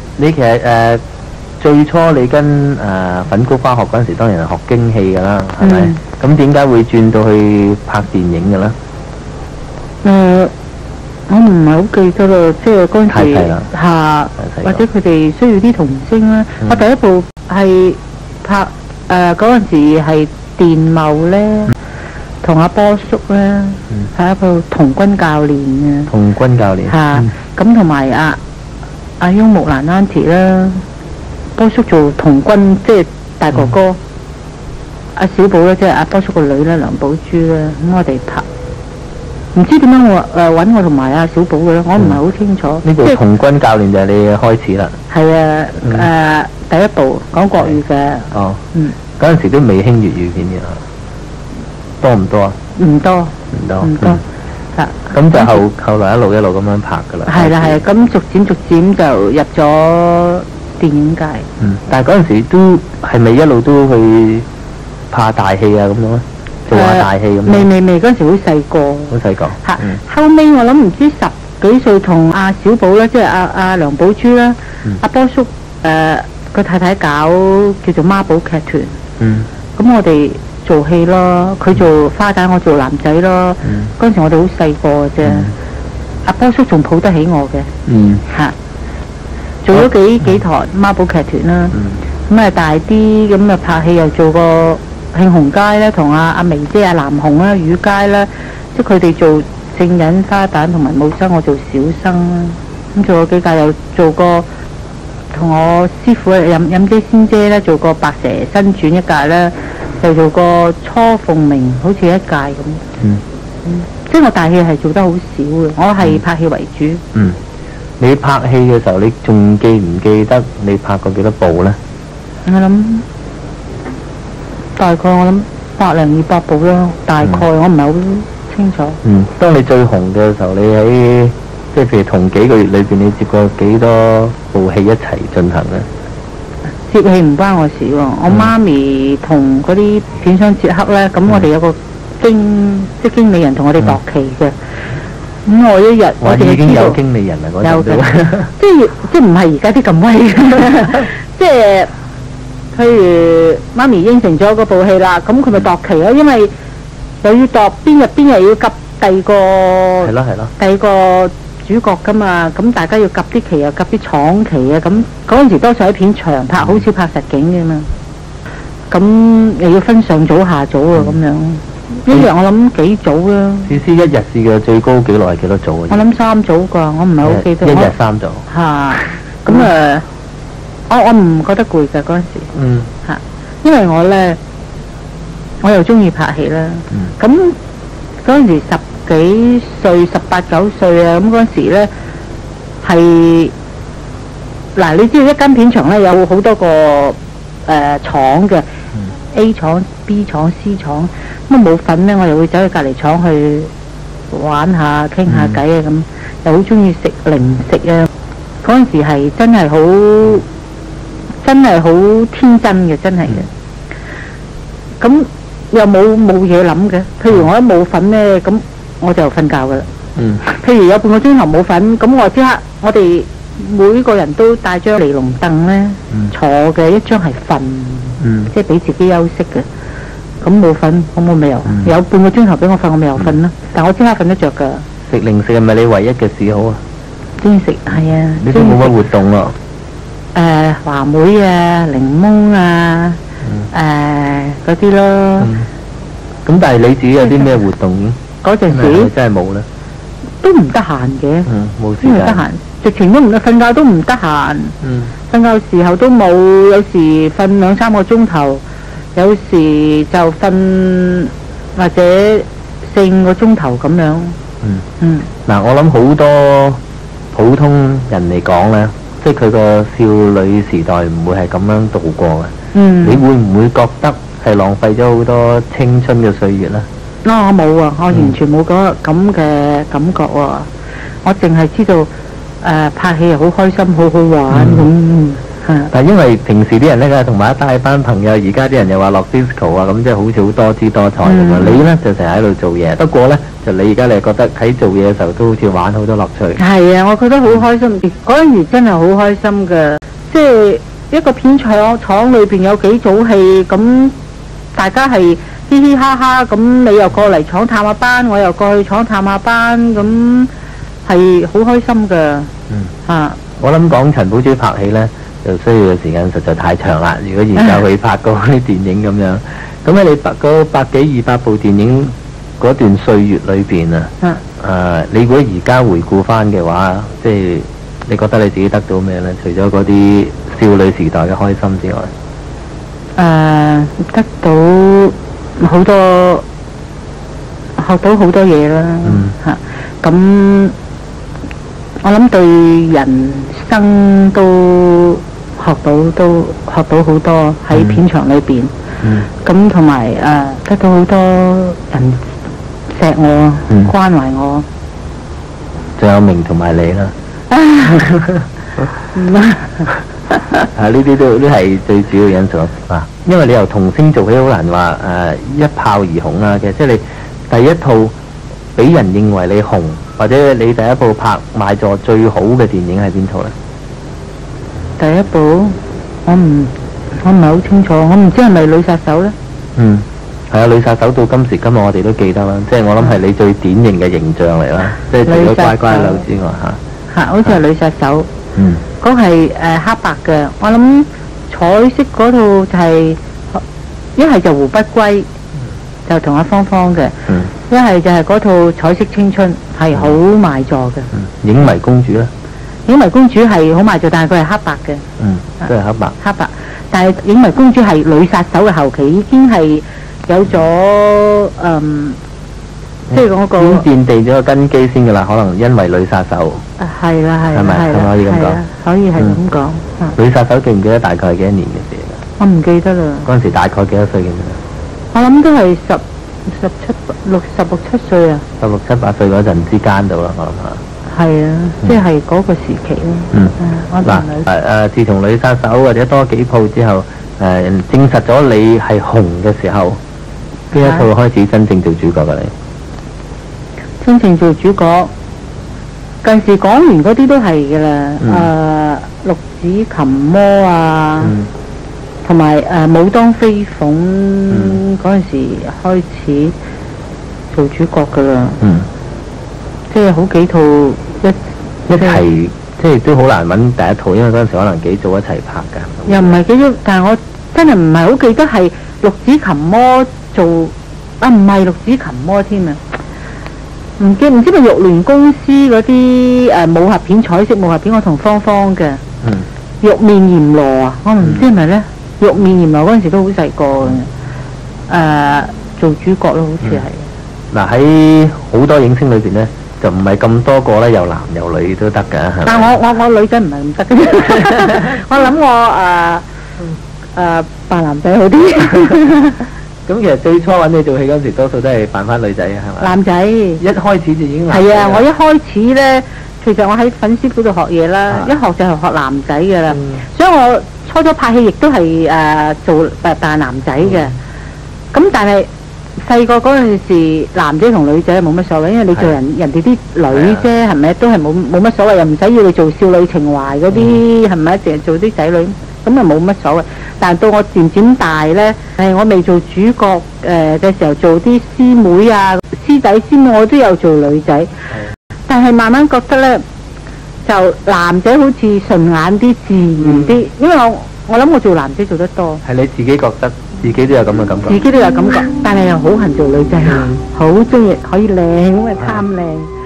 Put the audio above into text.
你其實最初你跟粉谷返學嗰陣時，當然係學京戲㗎啦，係咪？咁點解會轉到去拍電影嘅咧？ 我唔係好記得啦，即係嗰陣時或者佢哋需要啲童星啦。我第一部係拍嗰陣時係電懋咧，同阿波叔咧係一部童軍教練嘅。 童軍教練咁同埋阿翁木蘭 Auntie 啦，波叔做童軍即係大哥哥。阿小寶咧即係阿波叔個女咧，梁寶珠咧，咁我哋拍。唔知點樣我揾我同埋阿小寶嘅咧，我唔係好清楚。 呢部童軍教練就係你開始啦。 係啊，第一部講國語嘅。 哦。嗰陣時都未興粵語片嘅，多唔多啊？唔多。咁就後來一路咁樣拍㗎啦。 係啦，咁逐漸就入咗電影界。 但係嗰陣時都係咪一路都去拍大戲啊咁樣咧？做下大戲咁。 未嗰陣時好細個。 好細個。 後尾我諗唔知10幾歲同阿小寶咧，即係阿梁寶珠啦，阿波叔個太太搞叫做孖寶劇團。咁我哋做戲咯，佢做花旦，我做男仔咯。嗰陣時我哋好細個嘅啫。阿波叔仲抱得起我嘅。做咗幾台孖寶劇團啦。咁啊大啲咁啊拍戲又做過慶紅街咧，同阿眉姐阿南紅啦、雨街啦，即係佢哋做正人花旦同埋武生，我做小生啦。咁做過幾屆，又做過同我師傅任姐仙姐咧，做過白蛇新傳一屆啦，又做過初鳳鳴好似一屆咁。即係我大戲係做得好少嘅，我係拍戲為主。 你拍戲嘅時候，你仲記唔記得你拍過幾多部咧？ 我諗大概100-200部啦，大概我唔係好清楚。 當你最紅嘅時候，你喺即係譬如同幾個月裏邊，你接過幾多部戲一齊進行咧？ 接戲唔關我事喎，我媽咪同嗰啲片商接洽咧，咁我哋有個經理人同我哋度期嘅。咁我一日我哋已經有經理人啦，嗰陣都即係唔係而家啲咁威嘅，即係。譬如媽咪應承咗嗰部戲啦，咁佢咪度期咯，因為又要度邊日要夾第二個主角噶嘛，咁大家要夾啲期又夾啲廠期啊，咁嗰陣時多數喺片場拍，好少拍實景嘅嘛，咁又要分上組下組啊咁樣，一日我諗幾組啦。 試一日試嘅最高幾耐係幾多組啊？ 我諗3組㗎，我唔係好記得。 一日3組。 咁我唔覺得攰㗎嗰陣時，因為我又中意拍戲啦。咁嗰陣時10幾歲、18、19歲啊，咁嗰陣時咧係嗱，你知道一間片場咧有好多個廠嘅，A 廠、B 廠、C 廠，咁冇份咧，我又會走去隔離廠去玩下、傾下偈啊咁，又好中意食零食啊。嗰陣時係真係好天真嘅，真係嘅。咁又冇嘢諗嘅。譬如我一冇份咧，咁我就瞓覺噶啦。譬如有半個鐘頭冇份，咁我即刻我哋每個人都帶張尼龍凳咧坐嘅，一張係瞓，即係俾自己休息嘅。咁冇份，咁我咪有半個鐘頭俾我瞓，我咪又瞓啦。但我即刻瞓得着噶。 食零食係咪你唯一嘅嗜好啊？ 中意食係啊。 你都冇乜活動咯。 話梅啊、檸檬啊，嗰啲咯。 咁但係你自己有啲咩活動？ 嗰陣時真係冇咧。 都唔得閒嘅。 冇時間。 得閒，直情都唔得，瞓覺都唔得閒。瞓覺時候都冇，有時瞓2-3個鐘頭，有時就瞓或者4-5個鐘頭咁樣。 嗱，我諗好多普通人嚟講咧。即係佢個少女時代唔會係咁樣度過嘅。你會唔會覺得係浪費咗好多青春嘅歲月咧？ 我冇啊，我完全冇嗰咁嘅感覺喎。我淨係知道拍戲係好開心，好好玩咁。 但係因為平時啲人咧同埋一大班朋友，而家啲人又話落 disco 啊，咁即係好似好多姿多彩咁啊。你咧就成日喺度做嘢，不過咧就你而家你係覺得喺做嘢嘅時候都好似玩好多樂趣。係啊，我覺得好開心，嗰陣時真係好開心㗎。 即係一個片廠裏邊有幾組戲，咁大家係嘻嘻哈哈，咁你又過嚟廠探下班，我又過去廠探下班，咁係好開心㗎。 我諗講陳寶珠拍戲呢，就需要嘅時間實在太長啦。如果而家佢拍嗰啲電影咁樣，咁喺你拍嗰百幾200部電影嗰段歲月裏邊你如果而家回顧翻嘅話，即係你覺得你自己得到咩呢？除咗嗰啲少女時代嘅開心之外， 得到好多，學到好多嘢啦。咁我諗對人生都學到好多喺片場裏邊。咁同埋得到好多人錫我，關懷我。 仲有明同埋你啦。呢啲都係最主要因素啊！因為你由童星做起好難話一炮而紅啦嘅，即係你第一套俾人認為你紅，或者你第一部拍賣座最好嘅電影係邊套呢？ 第一部我唔係好清楚，我唔知係咪女殺手呢？ 係啊，女殺手到今時今日我哋都記得啦，即係我諗係你最典型嘅形象嚟啦，即係除咗乖乖女之外好似係女殺手。嗰係黑白嘅，我諗彩色嗰套就係一係就胡不歸，就同阿芳芳嘅，一係就係嗰套彩色青春，係好賣座嘅。 影迷公主咧？ 影迷公主係好賣座，但係佢係黑白嘅。 都係黑白。 黑白，但係影迷公主係女殺手嘅後期，已經係有咗即係嗰個已經奠定咗個根基先㗎啦，可能因為女殺手。 係啦， 係咪可以咁講？ 可以係咁講。 女殺手記唔記得大概係幾多年嘅事㗎？ 我唔記得啦。 嗰陣時大概幾多歲嘅？ 我諗都係16、17歲啊。16、 17、18歲嗰陣之間度啦，我諗下。 係啊，即係嗰個時期咯。 嗱自從女殺手或者多幾鋪之後，證實咗你係紅嘅時候，邊一套開始真正做主角㗎你？ 真正做主角，近時講完嗰啲都係㗎啦。六指琴魔啊，同埋武當飛鳳嗰陣時開始做主角㗎啦。即係好幾套一齊，即係都好難揾第一套，因為嗰陣時可能幾組一齊拍㗎。 又唔係幾組，但係我真係唔係好記得係六指琴魔做唔係六指琴魔添啊！唔知咪玉聯公司嗰啲武俠片，彩色武俠片，我同芳芳嘅。玉面閻羅啊，我唔知係咪咧？玉面閻羅嗰陣時都好細個嘅，做主角咯，好似係。 嗱喺好多影星裏邊咧，就唔係咁多個咧，有男有女都得㗎，係咪？ 但我女仔唔係咁得嘅，我諗我扮男仔好啲。 咁其實最初揾你做戲嗰陣時，多數都係扮翻女仔嘅，係咪？ 男仔。一開始就已經男仔。 係啊，我一開始咧，其實我喺粉絲嗰度學嘢啦，一學就係學男仔嘅啦，所以我初拍戲亦都係做扮男仔嘅。咁但係細個嗰陣時，男仔同女仔冇乜所謂，因為你做人哋啲女啫，係咪？都係冇乜所謂，又唔使要你做少女情懷嗰啲，係咪？淨係做啲仔女。咁啊冇乜所謂，但到我漸漸大呢，我未做主角嘅時候，做啲師妹啊、師弟師妹，我都有做女仔。但係慢慢覺得呢，就男仔好似順眼啲、自然啲，因為我諗我做男仔做得多。 係你自己覺得，自己都有咁嘅感覺。 自己都有感覺，但係又好恨做女仔，好中意可以靚咁啊貪靚。